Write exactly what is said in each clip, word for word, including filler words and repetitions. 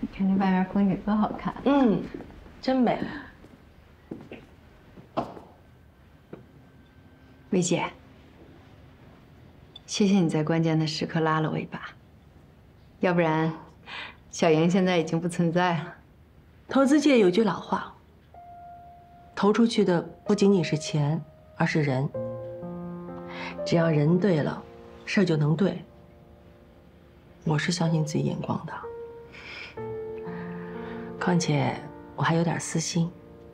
你看这外面风景多好看。 嗯，真美。 薇姐，谢谢你在关键的时刻拉了我一把，要不然小莹现在已经不存在了。 投资界有句老话，投出去的不仅仅是钱，而是人。只要人对了，事儿就能对。我是相信自己眼光的。况且我还有点私心。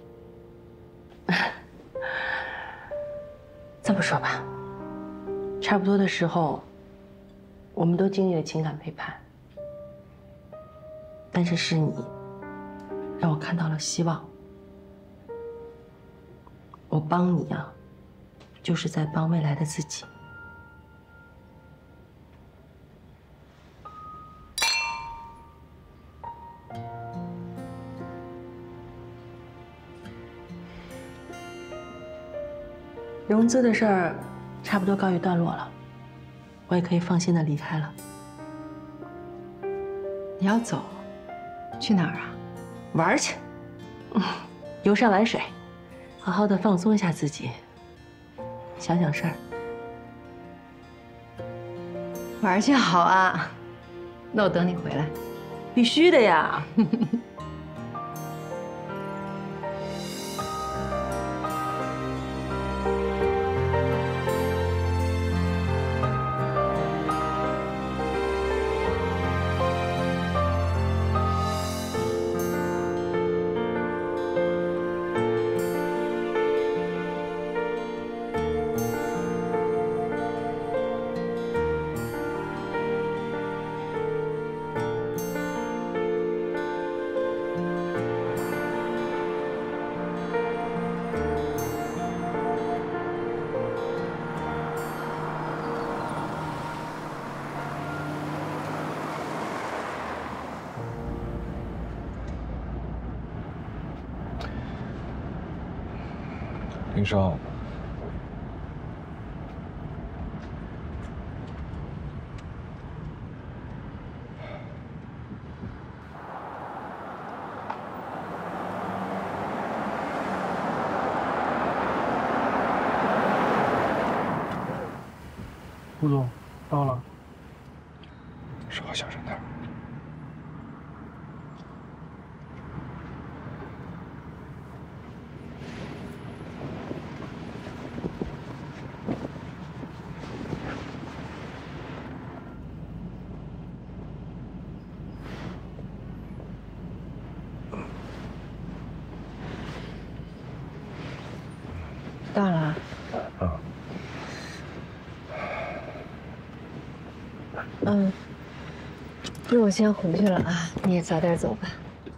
这么说吧，差不多的时候，我们都经历了情感背叛，但是是你让我看到了希望。我帮你啊，就是在帮未来的自己。融资的事儿差不多告一段落了，我也可以放心的离开了。 你要走，去哪儿啊？ 玩去，嗯，游山玩水，好好的放松一下自己，想想事儿。 玩去好啊，那我等你回来。 必须的呀。 林少， 顾总，到了。 说话小声点。 到了。 啊。 嗯，那我先回去了啊，你也早点走吧。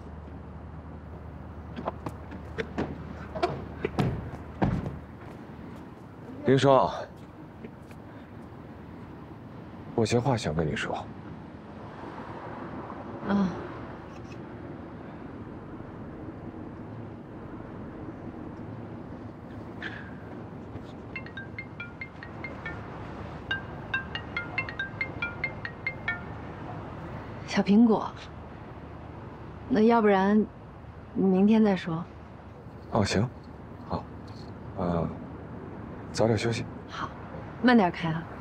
林双，我有些话想跟你说。 啊。小苹果，那要不然明天再说。 哦，行，好，呃，早点休息。 好，慢点开啊。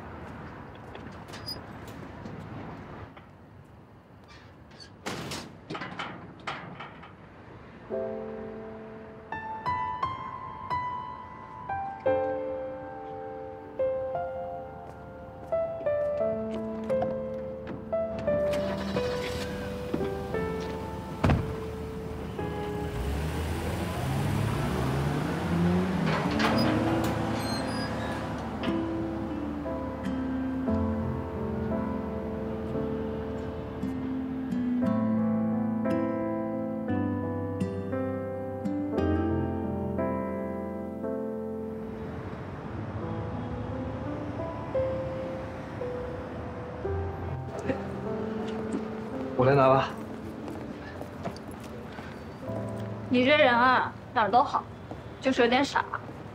我来拿吧。 你这人啊，哪儿都好，就是有点傻。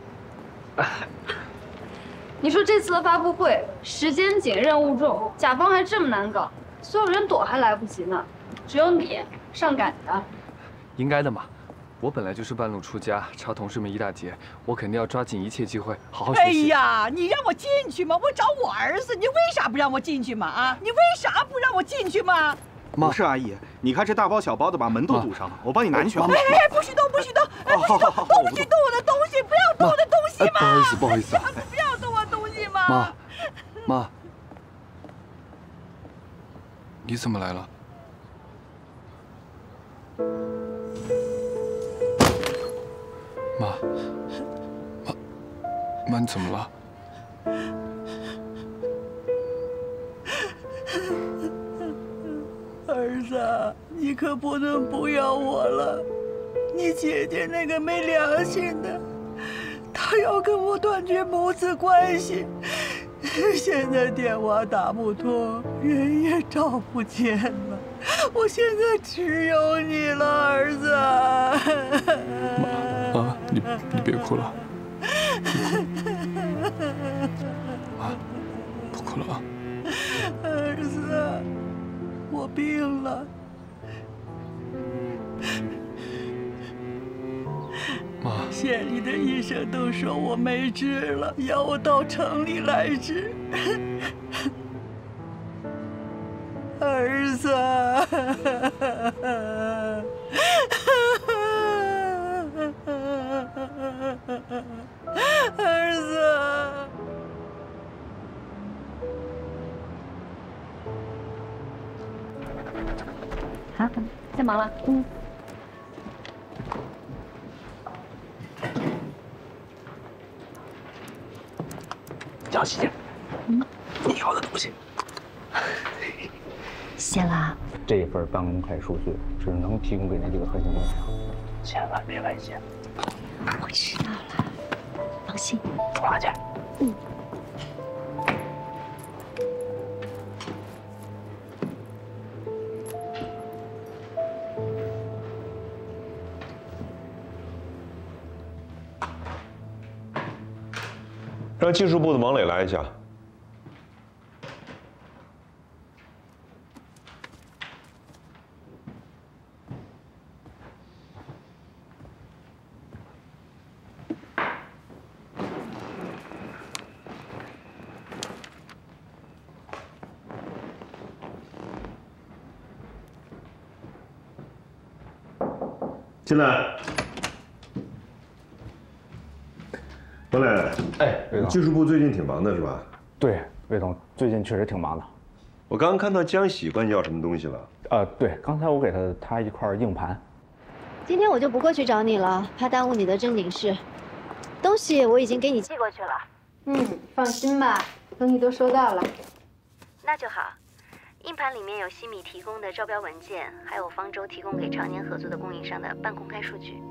你说这次的发布会时间紧、任务重，甲方还这么难搞，所有人躲还来不及呢，只有你上赶着。 应该的嘛。我本来就是半路出家，朝同事们一大截，我肯定要抓紧一切机会好好学习。 哎呀，你让我进去吗？我找我儿子，你为啥不让我进去嘛？啊，你为啥不让我进去嘛？ 不是阿姨，你看这大包小包的把门都堵上了，我帮你拿进去。 哎哎，不许动，不许动，哎，不许动，都不许动我的东西，不要动我的东西嘛！ 不好意思，不好意思啊， 不要动我东西嘛！ 妈，妈，你怎么来了？妈，妈，妈，你怎么了？ 儿子，你可不能不要我了。你姐姐那个没良心的，她要跟我断绝母子关系。现在电话打不通，人也找不见了。我现在只有你了，儿子。 妈，妈，你你别哭了。妈，不哭了啊。 儿子，我病了。 妈， 县里的医生都说我没治了，要我到城里来治。儿子，儿子。 好，再忙了。嗯。 小琪姐，嗯，你要的东西。 谢了。 这份半公开数据只能提供给那几个核心供应商，千万别外泄。 我知道了，放心。 出发去。 嗯。 让技术部的王磊来一下。进来。王磊， 哎，魏总， 技术部最近挺忙的是吧？ 对，魏总最近确实挺忙的。 我刚刚看到江喜管你要什么东西了？ 呃，对，刚才我给他他一块硬盘。 今天我就不过去找你了，怕耽误你的正经事。东西我已经给你寄过去了。 嗯，放心吧，东西都收到了。 那就好。硬盘里面有西米提供的招标文件，还有方舟提供给常年合作的供应商的半公开数据。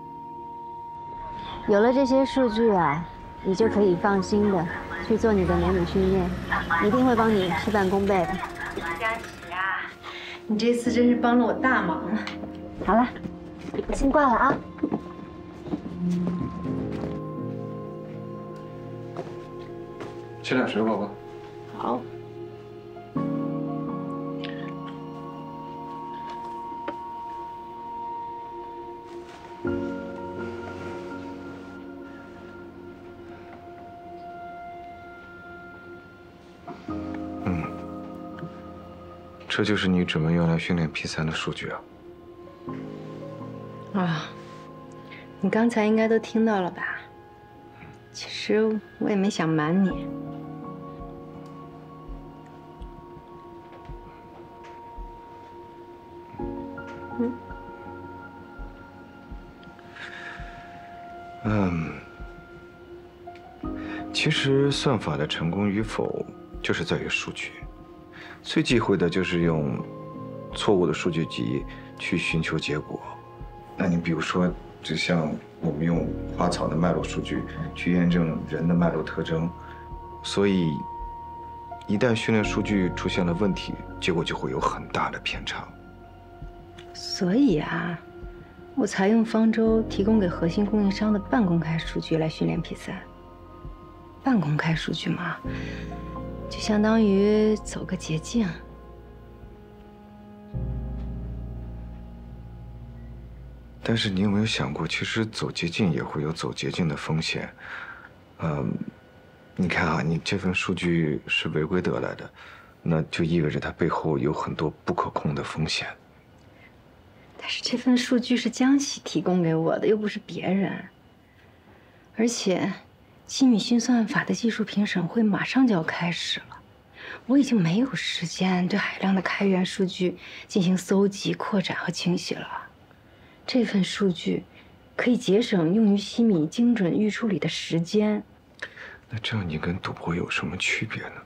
有了这些数据啊，你就可以放心的去做你的美女训练，一定会帮你事半功倍的。 佳琪啊，你这次真是帮了我大忙了。 好了，我先挂了啊。 吃点水果吧。 好。 这就是你准备用来训练 P 三的数据啊！ 啊，你刚才应该都听到了吧？其实我也没想瞒你。嗯。 嗯，其实算法的成功与否，就是在于数据。最忌讳的就是用错误的数据集去寻求结果。那你比如说，就像我们用花草的脉络数据去验证人的脉络特征，所以一旦训练数据出现了问题，结果就会有很大的偏差。 所以啊，我才用方舟提供给核心供应商的半公开数据来训练 P 三。半公开数据嘛。就相当于走个捷径。 但是你有没有想过，其实走捷径也会有走捷径的风险。嗯，你看啊，你这份数据是违规得来的，那就意味着它背后有很多不可控的风险。 但是这份数据是江喜提供给我的，又不是别人。而且，西米心算法的技术评审会马上就要开始了，我已经没有时间对海量的开源数据进行搜集、扩展和清洗了。这份数据可以节省用于西米精准预处理的时间。 那这样你跟赌博有什么区别呢？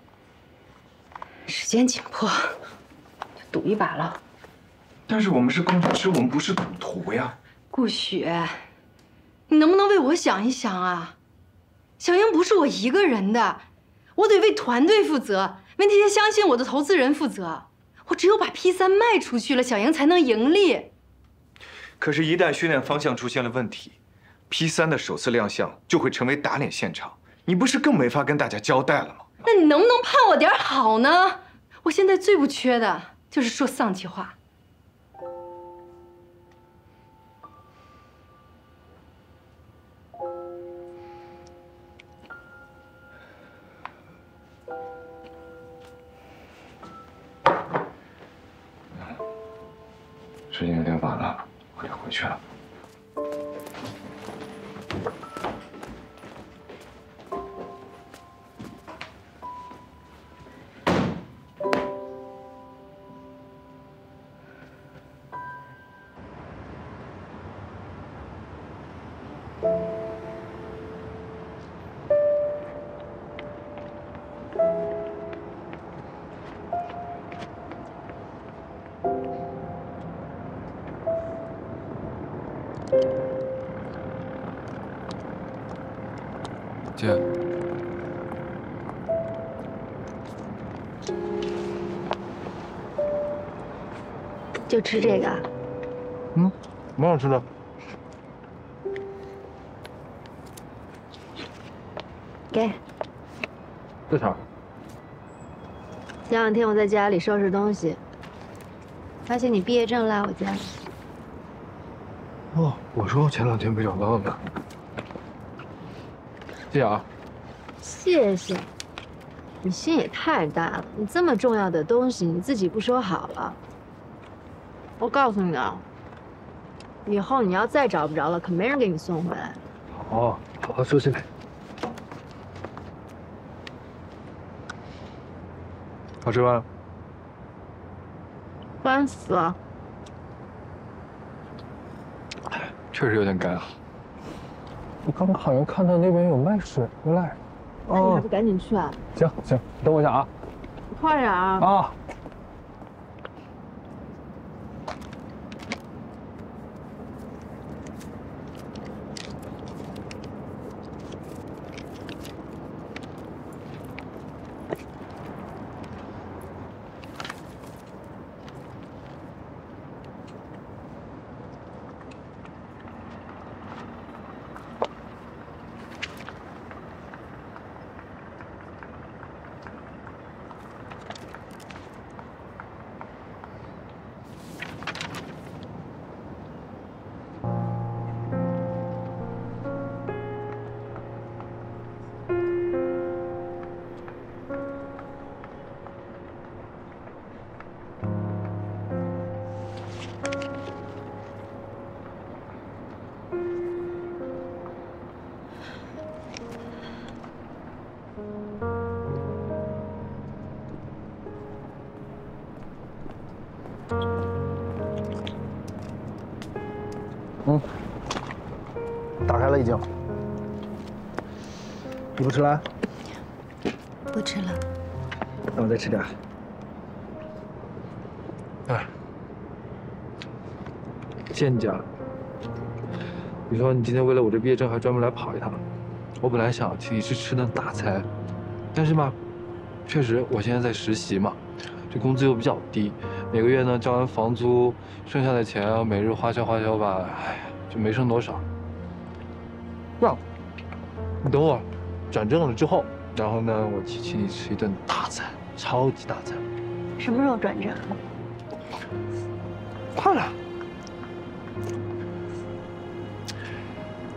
时间紧迫，就赌一把了。 但是我们是工程师，我们不是赌徒呀。 顾雪，你能不能为我想一想啊？小英不是我一个人的，我得为团队负责，为那些相信我的投资人负责。我只有把 P 三卖出去了，小英才能盈利。 可是，一旦训练方向出现了问题 ，P 三的首次亮相就会成为打脸现场，你不是更没法跟大家交代了吗？ 那你能不能盼我点好呢？我现在最不缺的就是说丧气话。 时间有点晚了，我要回去了。 姐， 就吃这个。 嗯，蛮好吃的。 给。 这啥？ 前两天我在家里收拾东西，发现你毕业证落我家。 哦，我说我前两天没找到呢。谢谢啊。 谢谢。你心也太大了，你这么重要的东西你自己不收好了。我告诉你啊，以后你要再找不着了，可没人给你送回来。 好，好好收起来。好吃吗？ 干死了。 确实有点干啊。 我刚刚好像看到那边有卖水回来。 那你还不赶紧去啊？ 行行，等我一下啊。 快点啊！ 啊。嗯，打开了已经。你不吃了？ 不吃了。 那我再吃点。哎，谢谢你家。你说你今天为了我这毕业证还专门来跑一趟，我本来想请你吃吃顿大餐，但是嘛，确实我现在在实习嘛，这工资又比较低，每个月呢交完房租，剩下的钱啊每日花销花销吧，哎呀就没剩多少。这样，你等我转正了之后，然后呢我去请你吃一顿大餐，超级大餐。 什么时候转正？ 快了。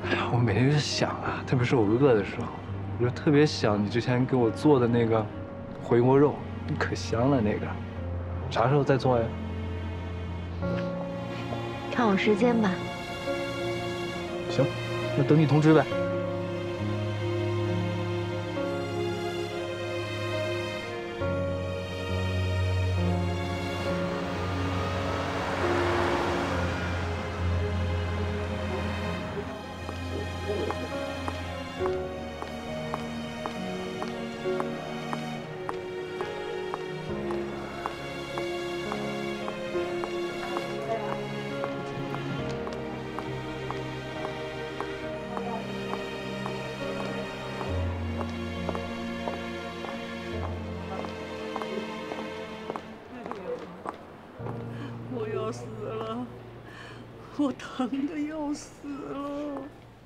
哎呀，我每天就是想啊，特别是我饿的时候，我就特别想你之前给我做的那个回锅肉，可香了那个。啥时候再做呀？ 看我时间吧。 行，那等你通知呗。 我疼的要死了，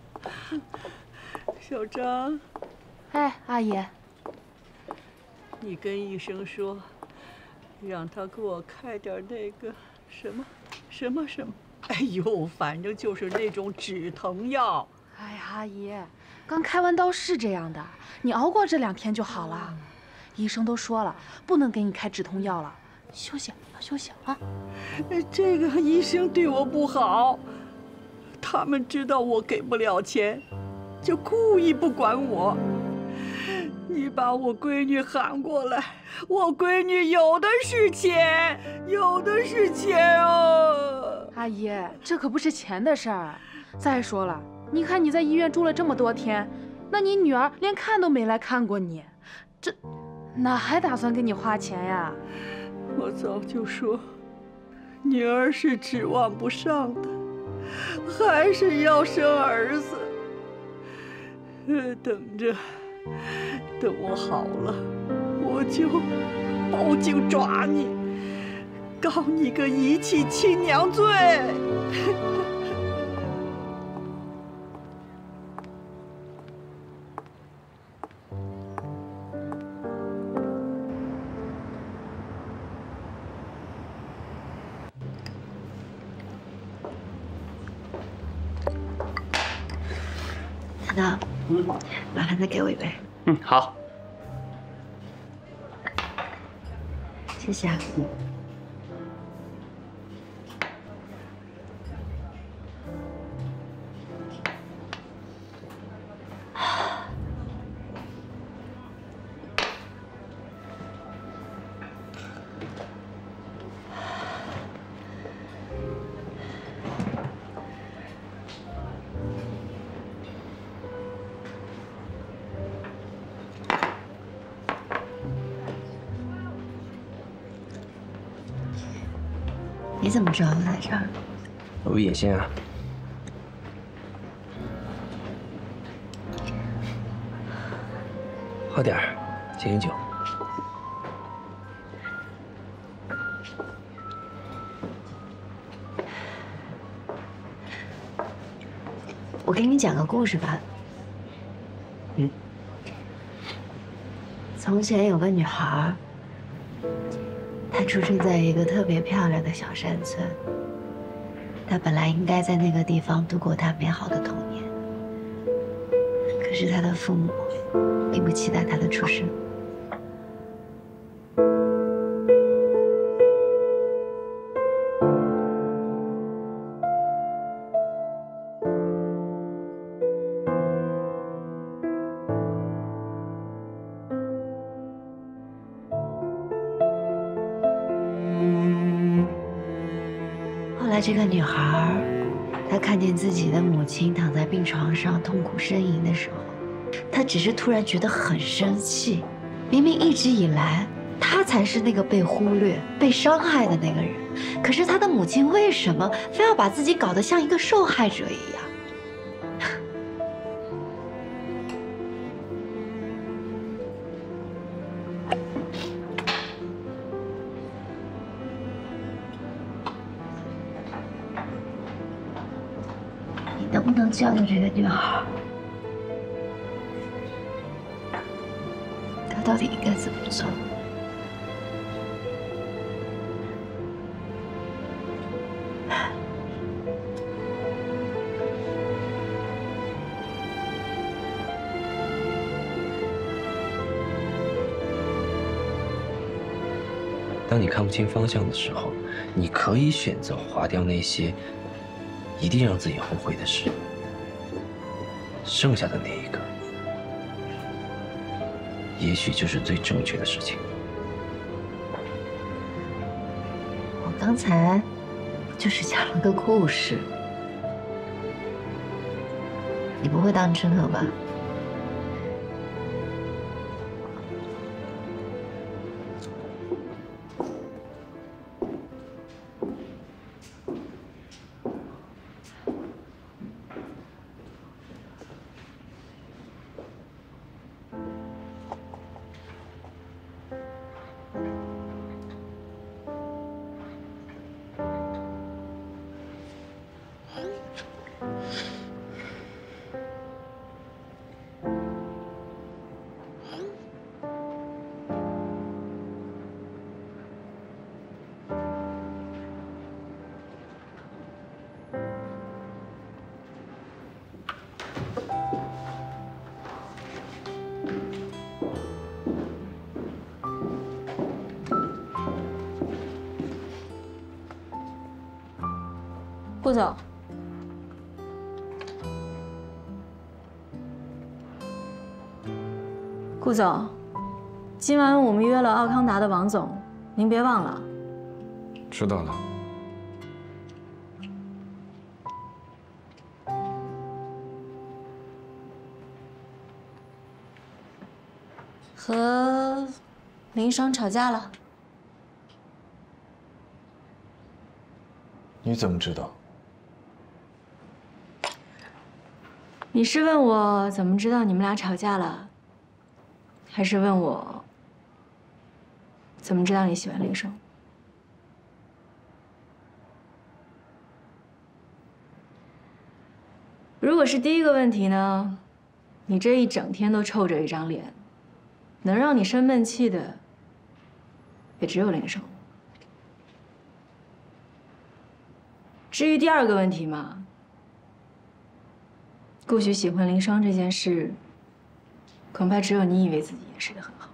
小张。 哎，阿姨， 你跟医生说，让他给我开点那个什么什么什么，哎呦，反正就是那种止疼药。 哎呀，阿姨，刚开完刀是这样的，你熬过这两天就好了。医生都说了，不能给你开止痛药了。休息，休息啊！ 这个医生对我不好，他们知道我给不了钱，就故意不管我。你把我闺女喊过来，我闺女有的是钱，有的是钱哦。 阿姨，这可不是钱的事儿。再说了，你看你在医院住了这么多天，那你女儿连看都没来看过你，这哪还打算给你花钱呀？ 我早就说，女儿是指望不上的，还是要生儿子。呃，等着，等我好了，我就报警抓你，告你个遗弃亲娘罪。 那，嗯，麻烦再给我一杯。 嗯，好。 谢谢啊。嗯。你怎么知道我在这儿？ 我有野心啊！喝点儿，醒醒酒。 我给你讲个故事吧。 嗯。 从前有个女孩。她出生在一个特别漂亮的小山村。她本来应该在那个地方度过她美好的童年，可是她的父母并不期待她的出生。这个女孩，她看见自己的母亲躺在病床上痛苦呻吟的时候，她只是突然觉得很生气。明明一直以来，她才是那个被忽略、被伤害的那个人，可是她的母亲为什么非要把自己搞得像一个受害者一样？能不能教教这个女孩，她到底应该怎么做？ 当你看不清方向的时候，你可以选择划掉那些一定让自己后悔的事，剩下的那一个，也许就是最正确的事情。 我刚才就是讲了个故事，你不会当真了吧？ 顾总，顾总，今晚我们约了奥康达的王总，您别忘了。 知道了。 和林商吵架了？ 你怎么知道？ 你是问我怎么知道你们俩吵架了，还是问我怎么知道你喜欢林生？如果是第一个问题呢，你这一整天都臭着一张脸，能让你生闷气的也只有林生。至于第二个问题嘛，顾许喜欢林商这件事，恐怕只有你以为自己掩饰得很好。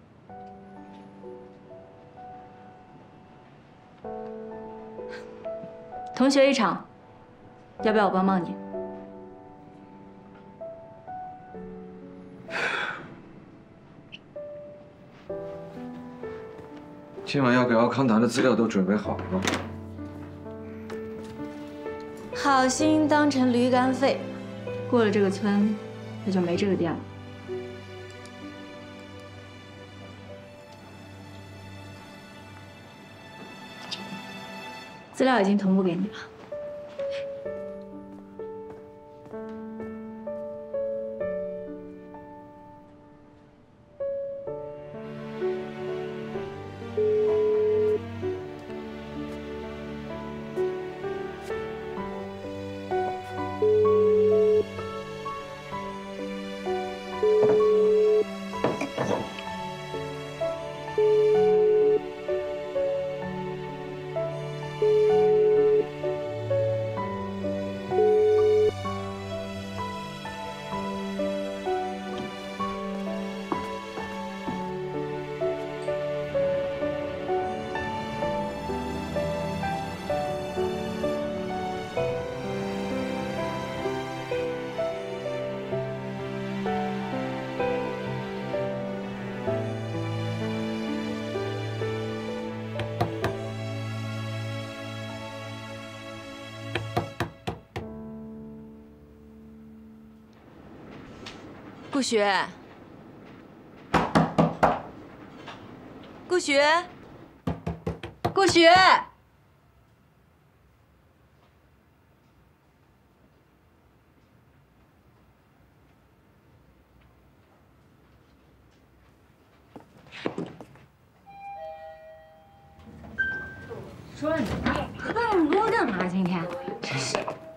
同学一场，要不要我帮帮你？ 今晚要给奥康达的资料都准备好了吗？ 好心当成驴肝肺，过了这个村，也就没这个店了。资料已经同步给你了。 顾许，顾许，顾许， 说了你喝那么多干嘛？今天真是。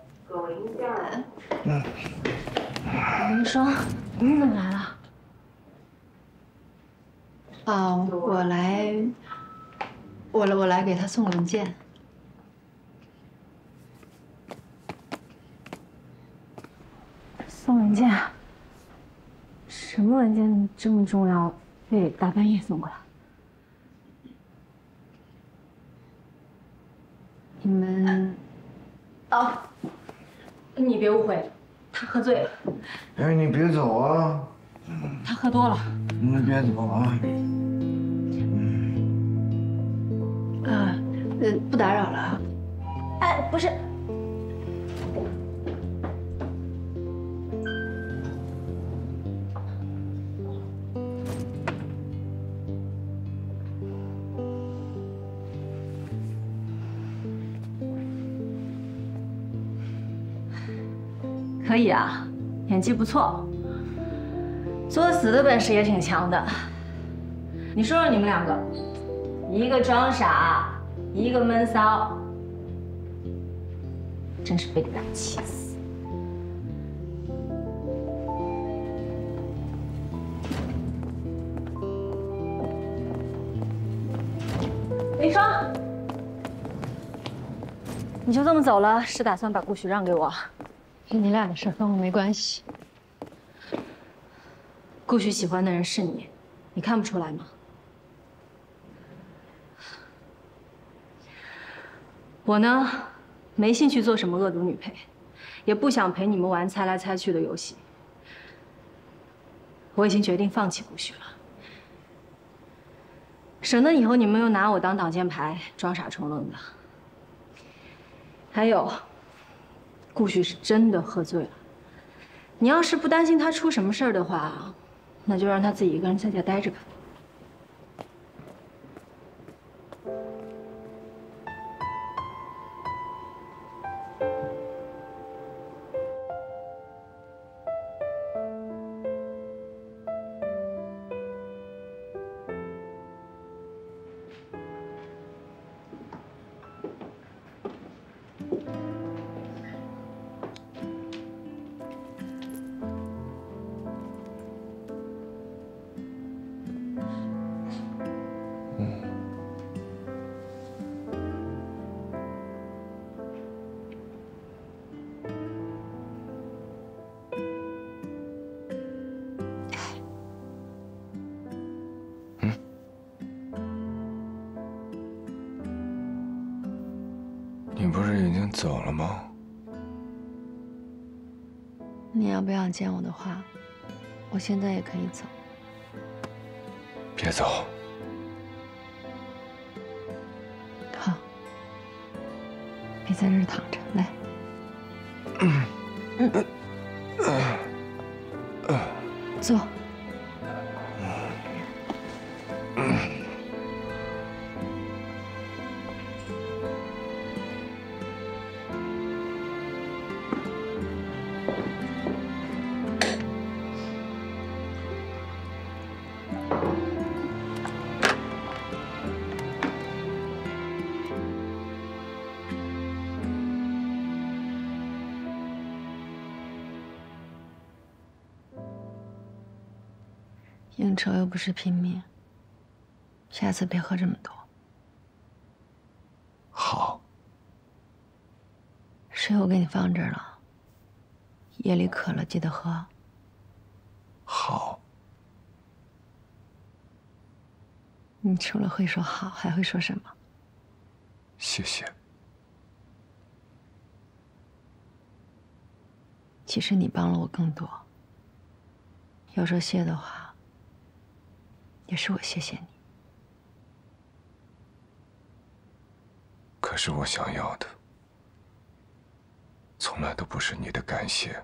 嗯。林双，你怎么来了？ 啊，我来，我来，我来给他送文件。 送文件？什么文件这么重要，非得大半夜送过来？ 你们…… 哦，你别误会，他喝醉了。 哎，你别走啊！ 他喝多了。 你别走啊！ 啊，呃，不打扰了啊。 哎，不是。 可以啊，演技不错，作死的本事也挺强的。你说说你们两个，一个装傻，一个闷骚，真是被你俩气死。林霜，你就这么走了，是打算把顾许让给我？ 是你俩的事，跟我没关系。 顾许喜欢的人是你，你看不出来吗？我呢，没兴趣做什么恶毒女陪，也不想陪你们玩猜来猜去的游戏。我已经决定放弃顾许了，省得以后你们又拿我当挡箭牌，装傻充愣的。还有。 顾许是真的喝醉了，你要是不担心他出什么事儿的话，那就让他自己一个人在家待着吧。 你不是已经走了吗？ 你要不要见我的话，我现在也可以走。 别走。 好，别在这儿躺着，来。嗯嗯嗯，坐。嗯。 应酬又不是拼命，下次别喝这么多。 好。 水我给你放这儿了，夜里渴了记得喝。 好。 你除了会说好，还会说什么？ 谢谢。 其实你帮了我更多。要说谢的话。 也是我谢谢你， 可是我想要的，从来都不是你的感谢。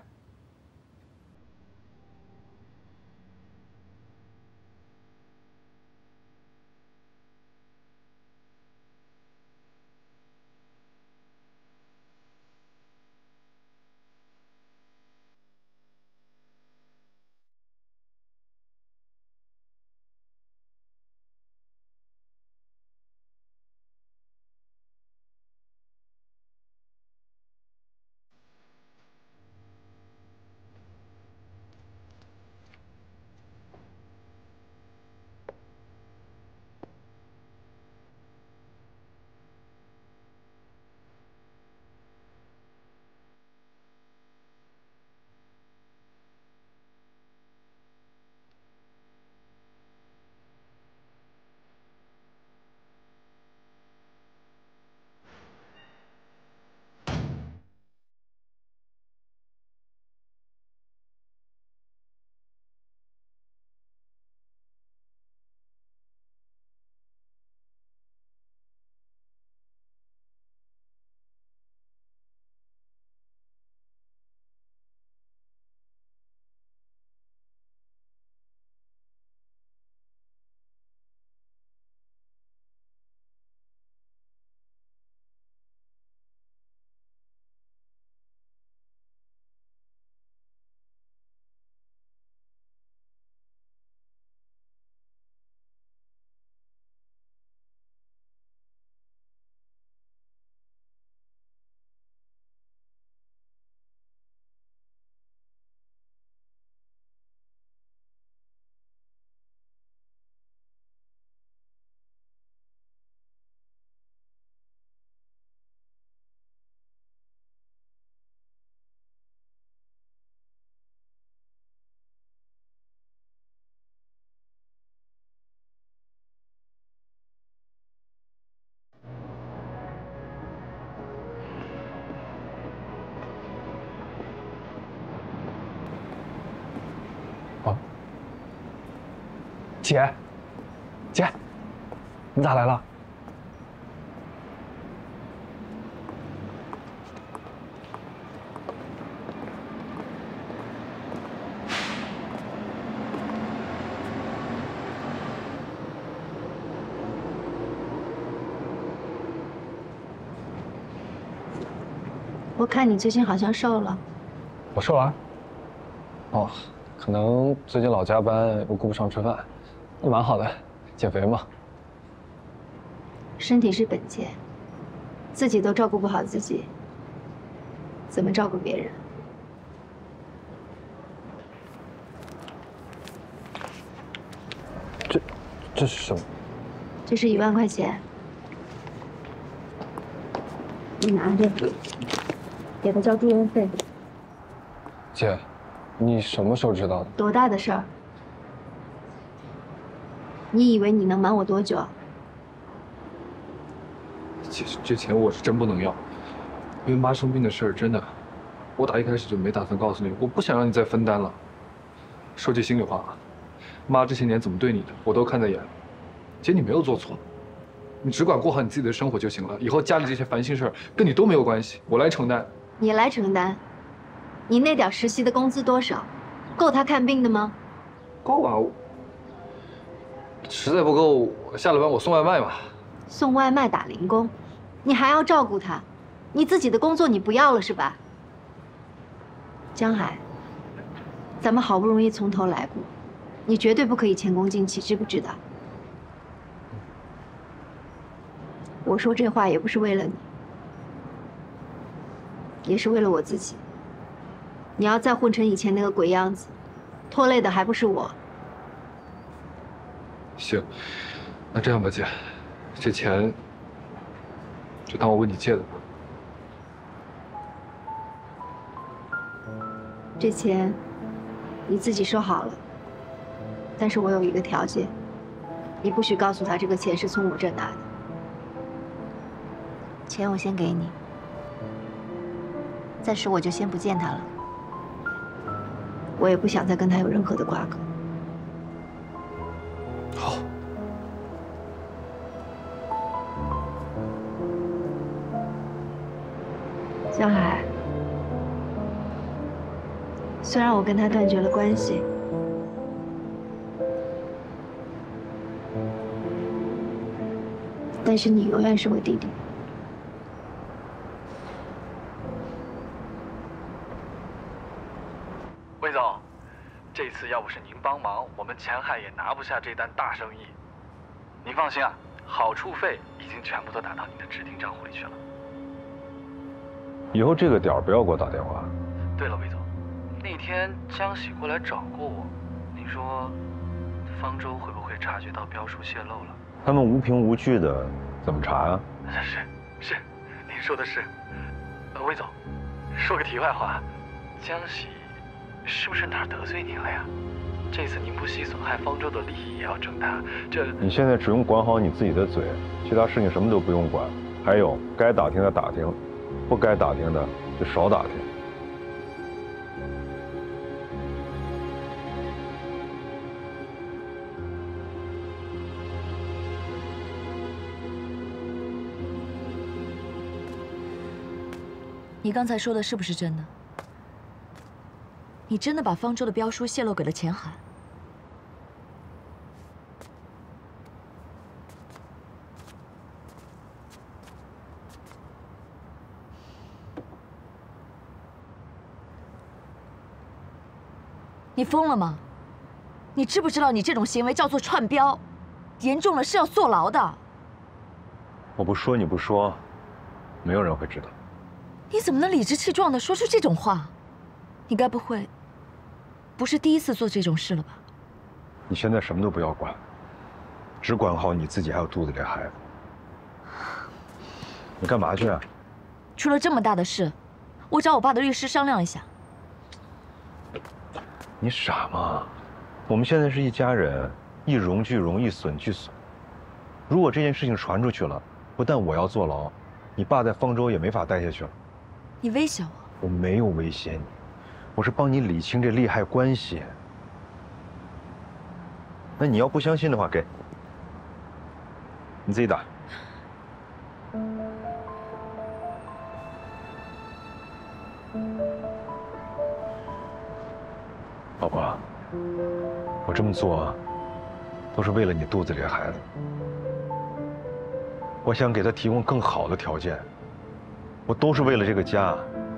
姐，姐，你咋来了？ 我看你最近好像瘦了。 我瘦了？哦，可能最近老加班，又顾不上吃饭，那蛮好的，减肥嘛。 身体是本钱，自己都照顾不好自己，怎么照顾别人？ 这，这是什么？ 这是一万块钱，你拿着，给他交住院费。 姐，你什么时候知道的？ 多大的事儿？你以为你能瞒我多久？ 姐，这钱我是真不能要，因为妈生病的事儿，真的，我打一开始就没打算告诉你，我不想让你再分担了。说句心里话，妈这些年怎么对你的，我都看在眼里。姐，你没有做错，你只管过好你自己的生活就行了。以后家里这些烦心事儿跟你都没有关系，我来承担。 你来承担？你那点实习的工资多少？够他看病的吗？ 够啊，实在不够，下了班我送外卖嘛。 送外卖打零工，你还要照顾他，你自己的工作你不要了是吧？江海，咱们好不容易从头来过，你绝对不可以前功尽弃，知不知道？我说这话也不是为了你，也是为了我自己。你要再混成以前那个鬼样子，拖累的还不是我。 行，那这样吧，姐，这钱就当我问你借的吧。 这钱你自己收好了，但是我有一个条件，你不许告诉他这个钱是从我这拿的。钱我先给你，暂时我就先不见他了。我也不想再跟他有任何的瓜葛。 好。 江海，虽然我跟他断绝了关系，但是你永远是我弟弟。 魏总，这次要不是您帮忙，我们前海也拿不下这单大生意。您放心啊，好处费已经全部都打到您的指定账户里去了。 以后这个点儿不要给我打电话。 对了，魏总，那天江喜过来找过我，您说方舟会不会察觉到标书泄露了？ 他们无凭无据的，怎么查啊？ 是是，您说的是。呃，魏总，说个题外话，江喜是不是哪儿得罪您了呀？这次您不惜损害方舟的利益也要整他，这…… 你现在只用管好你自己的嘴，其他事情什么都不用管。还有，该打听的打听，不该打听的就少打听。 你刚才说的是不是真的？你真的把方舟的标书泄露给了钱海？你疯了吗？你知不知道你这种行为叫做串标，严重了是要坐牢的。 我不说你不说，没有人会知道。 你怎么能理直气壮地说出这种话？你该不会不是第一次做这种事了吧？ 你现在什么都不要管，只管好你自己还有肚子里的孩子。你干嘛去啊？ 出了这么大的事，我找我爸的律师商量一下。 你傻吗？我们现在是一家人，一荣俱荣，一损俱损。如果这件事情传出去了，不但我要坐牢，你爸在方舟也没法待下去了。 你威胁我？ 我没有威胁你，我是帮你理清这利害关系。 那你要不相信的话，给你自己打。宝宝，我这么做都是为了你肚子里的孩子。我想给他提供更好的条件，我都是为了这个家。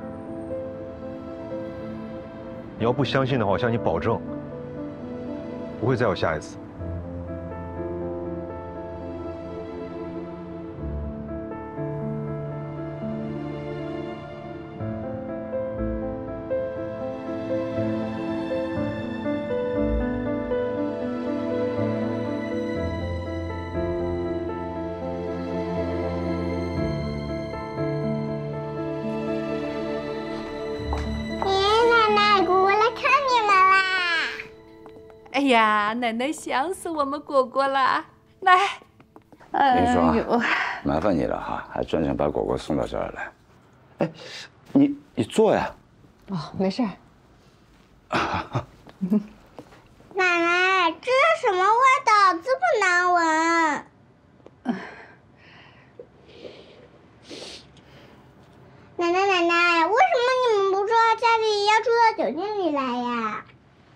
你要不相信的话，我向你保证，不会再有下一次。 哎呀，奶奶想死我们果果了，来。 林双，麻烦你了哈，还专程把果果送到这儿来。哎，你你坐呀。 哦，没事儿。 奶奶，这是什么味道？这么难闻。奶奶奶奶，为什么你们不住到家里，要住到酒店里来呀？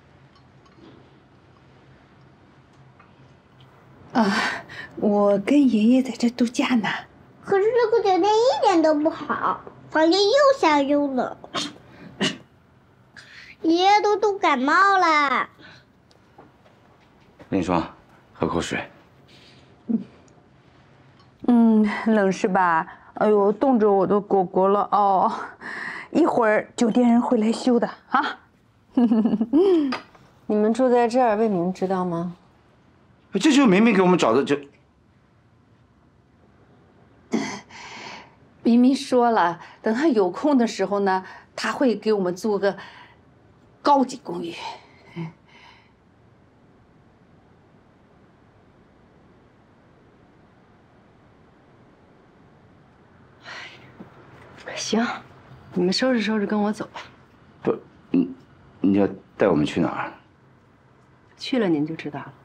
啊，我跟爷爷在这度假呢。 可是这个酒店一点都不好，房间又小又冷，爷爷都冻感冒了。 林双，喝口水。 嗯，冷是吧？哎呦，冻着我的果果了哦！一会儿酒店人会来修的啊。 你们住在这儿，魏明知道吗？ 这就明明给我们找的就。 明明说了，等他有空的时候呢，他会给我们租个高级公寓。 行，你们收拾收拾，跟我走吧。 不，你你要带我们去哪儿？ 去了您就知道了。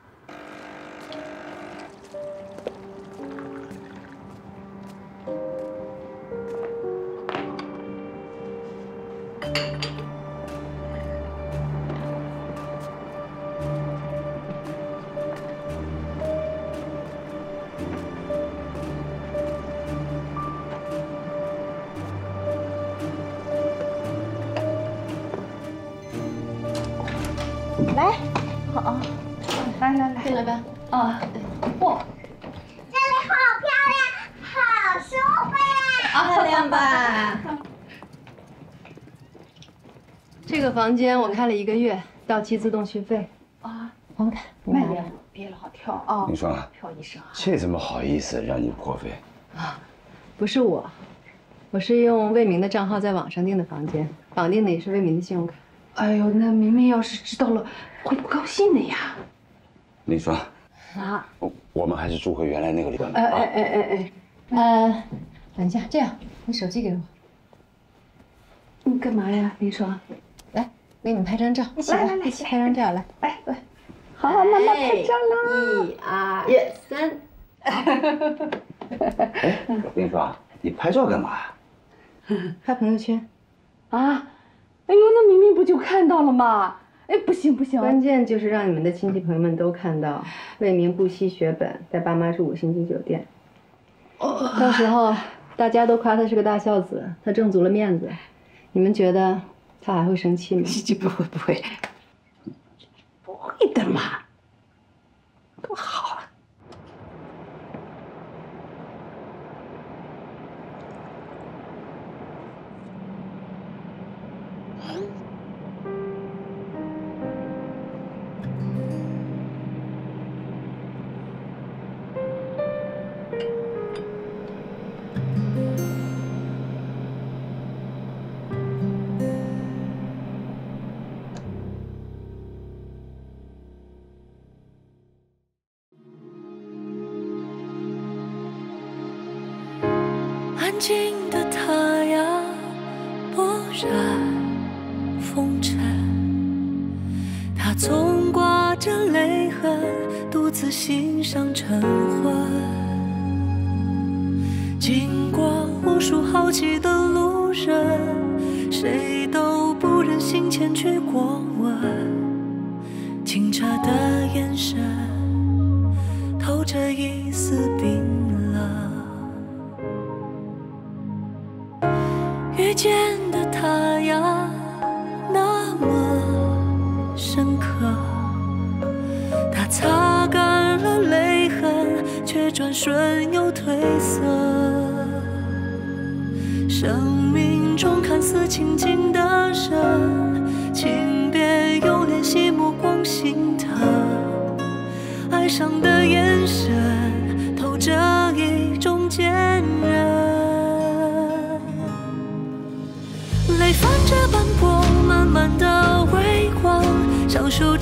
来，好啊，来来来， 进来吧。 啊，嚯， 这里好漂亮，好舒服呀！ 啊，漂亮吧？这个房间我开了一个月，到期自动续费。啊，还看， 慢点，别老跳啊！ 林双， 跳一声。 这怎么好意思让你破费？ 啊，不是我，我是用魏明的账号在网上订的房间，绑定的也是魏明的信用卡。 哎呦，那明明要是知道了，会不高兴的呀。 林双， 啊， 我们还是住回原来那个旅馆吧。 哎哎哎哎哎， 呃，等一下，这样，你手机给我。 你干嘛呀，林双？ 来，给你们拍张照，一起来，一起拍张照，来， 来来。好，妈妈拍照啦！ 一二三。 哎，林双，你拍照干嘛呀？ 发朋友圈。 啊？哎呦，那明明不就看到了吗？哎，不行不行， 关键就是让你们的亲戚朋友们都看到，魏明不惜血本带爸妈住五星级酒店。哦，到时候大家都夸他是个大孝子，他挣足了面子。你们觉得他还会生气吗？ 不会不会，不会的嘛，多好啊！ 安静的他呀，不染风尘。他总挂着泪痕， 独自欣赏晨昏。经过无数好奇的路人，谁都不忍心前去过问。清澈的眼神，透着一丝冰冷。遇见的他呀，那么深刻。他擦干了泪痕，却转瞬又褪色。生命中看似亲近的人，请别用怜惜目光心疼。爱上的眼神，透着一种坚韧。泪泛着斑驳，慢慢的微光，享受